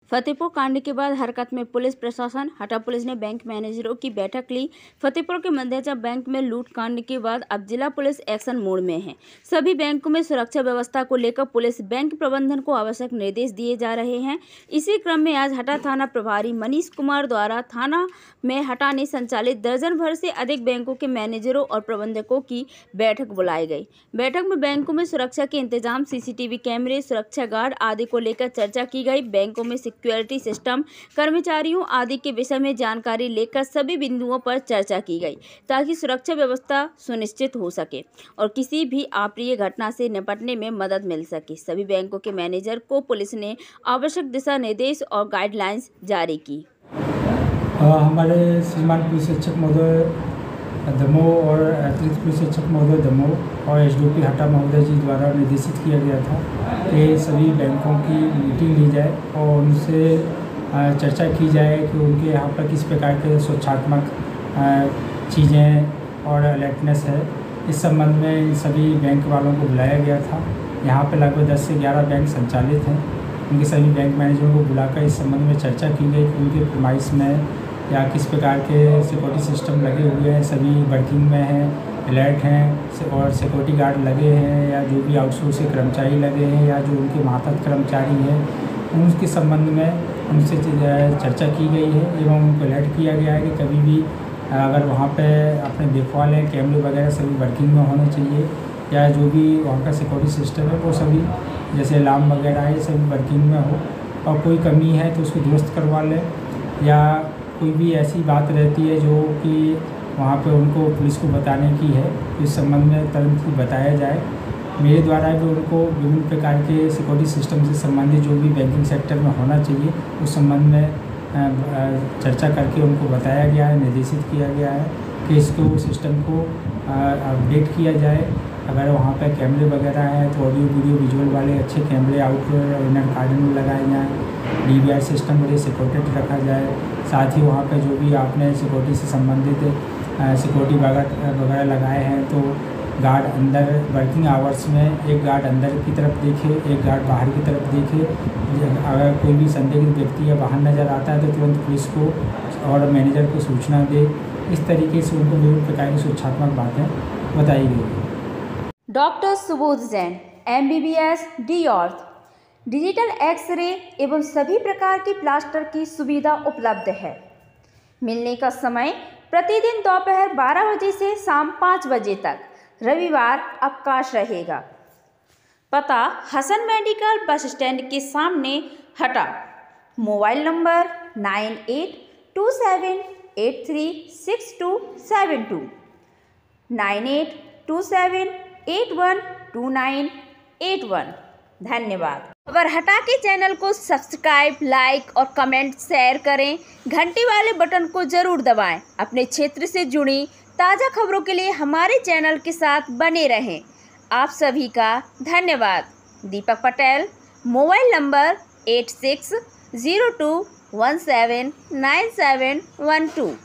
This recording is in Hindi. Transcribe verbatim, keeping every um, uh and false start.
फतेहपुर कांड के बाद हरकत में पुलिस प्रशासन। हटा पुलिस ने बैंक मैनेजरों की बैठक ली। फतेहपुर के मंदेजा बैंक में लूट कांड के बाद अब जिला पुलिस एक्शन मोड में है। सभी बैंकों में सुरक्षा व्यवस्था को लेकर पुलिस बैंक प्रबंधन को आवश्यक निर्देश दिए जा रहे हैं। इसी क्रम में आज हटा थाना प्रभारी मनीष कुमार द्वारा थाना में हटा ने संचालित दर्जन भर से अधिक बैंकों के मैनेजरों और प्रबंधकों की बैठक बुलाई गई। बैठक में बैंकों में सुरक्षा के इंतजाम, सीसीटीवी कैमरे, सुरक्षा गार्ड आदि को लेकर चर्चा की गई। बैंकों में सिक्योरिटी सिस्टम, कर्मचारियों आदि के विषय में जानकारी लेकर सभी बिंदुओं पर चर्चा की गई ताकि सुरक्षा व्यवस्था सुनिश्चित हो सके और किसी भी अप्रिय घटना से निपटने में मदद मिल सके। सभी बैंकों के मैनेजर को पुलिस ने आवश्यक दिशा निर्देश और गाइडलाइंस जारी की। हमारे श्रीमान पुलिस अधीक्षक महोदय दमोह और अतिरिक्त पुलिस अधीक्षक महोदय दमोह और एसडीओपी हटा महोदय जी द्वारा निर्देशित किया गया था कि सभी बैंकों की मीटिंग ली जाए और उनसे चर्चा की जाए कि उनके यहाँ पर किस प्रकार के सुरक्षात्मक चीज़ें और अलर्टनेस है। इस संबंध में सभी बैंक वालों को बुलाया गया था। यहाँ पर लगभग दस से ग्यारह बैंक संचालित हैं। उनके सभी बैंक मैनेजरों को बुलाकर इस संबंध में चर्चा की गई कि उनके प्रीमाइस में या किस प्रकार के सिक्योरिटी सिस्टम लगे हुए हैं, सभी वर्किंग में हैं, अलर्ट हैं और सिक्योरिटी गार्ड लगे हैं या जो भी आउटसोर्स के कर्मचारी लगे हैं या जो उनके मातहत कर्मचारी हैं, उनके संबंध में उनसे चर्चा की गई है एवं उनको अलर्ट किया गया है कि कभी भी अगर वहाँ पे अपने देखभाल है, कैमरे वगैरह सभी वर्किंग में होने चाहिए या जो भी वहाँ का सिक्योरिटी सिस्टम है वो सभी जैसे अलार्म वगैरह है सभी वर्किंग में हो और कोई कमी है तो उसको दुरुस्त करवा लें या कोई भी ऐसी बात रहती है जो कि वहाँ पे उनको पुलिस को बताने की है तो इस संबंध में तुरंत ही बताया जाए। मेरे द्वारा भी उनको विभिन्न प्रकार के सिक्योरिटी सिस्टम से संबंधित जो भी बैंकिंग सेक्टर में होना चाहिए उस संबंध में चर्चा करके उनको बताया गया है, निर्देशित किया गया है कि इसको सिस्टम को अपडेट किया जाए। अगर वहाँ पे कैमरे वगैरह हैं तो ऑडियो वीडियो विजुअल वाले अच्छे कैमरे आउटडोर और इनर गार्डन में लगाए जाएँ। डी वी आर सिस्टम बड़े सिक्योरिटी रखा जाए। साथ ही वहाँ पे जो भी आपने सिक्योरिटी से संबंधित सिक्योरिटी वगैरह वगैरह लगाए हैं तो गार्ड अंदर वर्किंग आवर्स में एक गार्ड अंदर की तरफ देखे, एक गार्ड बाहर की तरफ देखे। अगर कोई भी संदिग्ध व्यक्ति या बाहर नज़र आता है तो तुरंत पुलिस को और मैनेजर को सूचना दे। इस तरीके से उनको विभिन्न प्रकार की सुरक्षात्मक बातें बताई गई है। Doctor Subodh Jain, M B B S, D orth, digital x ray एवं सभी प्रकार की प्लास्टर की सुविधा उपलब्ध है। मिलने का समय प्रतिदिन दोपहर बारह बजे से शाम पाँच बजे तक, रविवार अवकाश रहेगा। पता हसन मेडिकल बस स्टैंड के सामने Hata. Mobile number nine eight two seven eight three six two seven two, nine eight two seven eight one two nine eight one. धन्यवाद। खबर हटा के चैनल को सब्सक्राइब, लाइक और कमेंट शेयर करें। घंटी वाले बटन को जरूर दबाएं। अपने क्षेत्र से जुड़ी ताज़ा खबरों के लिए हमारे चैनल के साथ बने रहें। आप सभी का धन्यवाद। Deepak Patel, mobile number eight six zero two one seven nine seven one to.